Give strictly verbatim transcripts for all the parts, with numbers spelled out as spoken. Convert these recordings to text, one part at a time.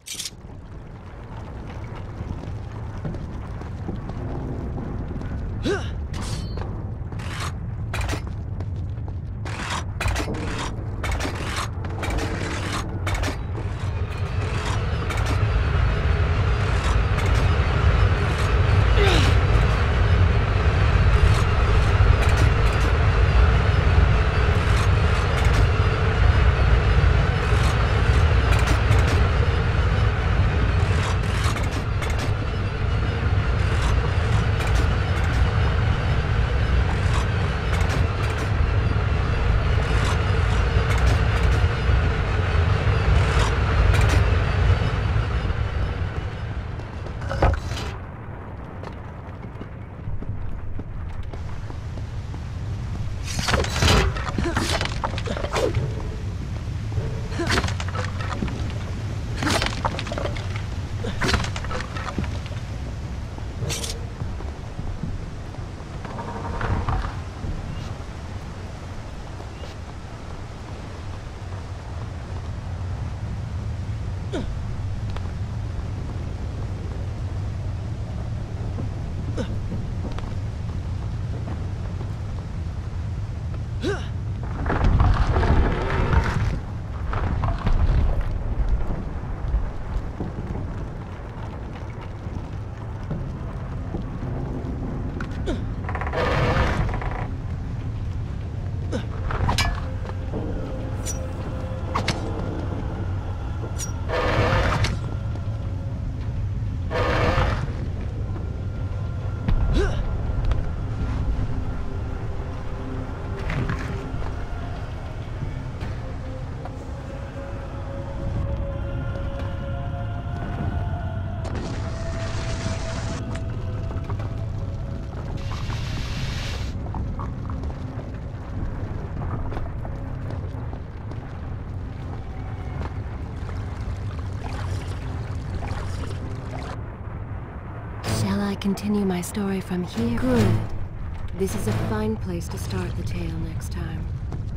Continue my story from here? Good. This is a fine place to start the tale next time.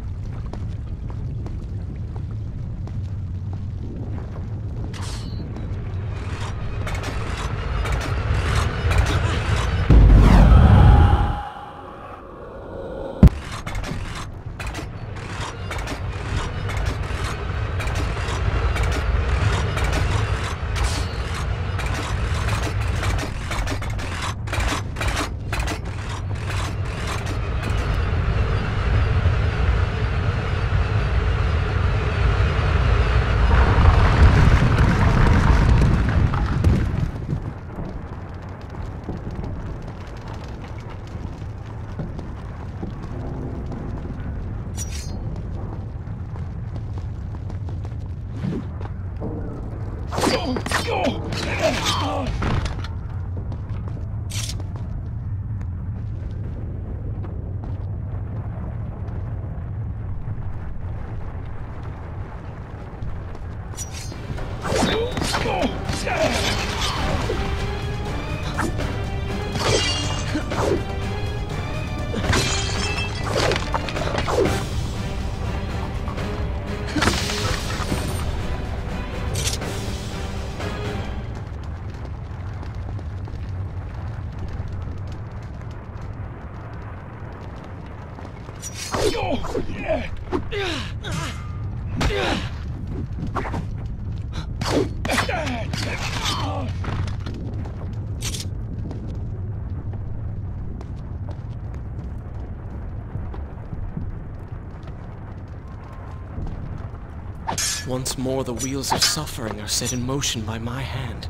Once more, the wheels of suffering are set in motion by my hand.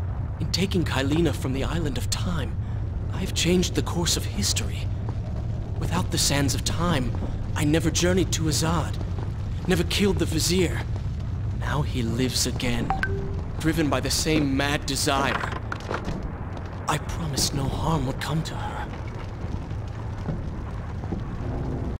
In taking Kylina from the island of time, I've changed the course of history. Without the sands of time, I never journeyed to Azad, never killed the Vizier. Now he lives again, driven by the same mad desire. I promised no harm would come to her.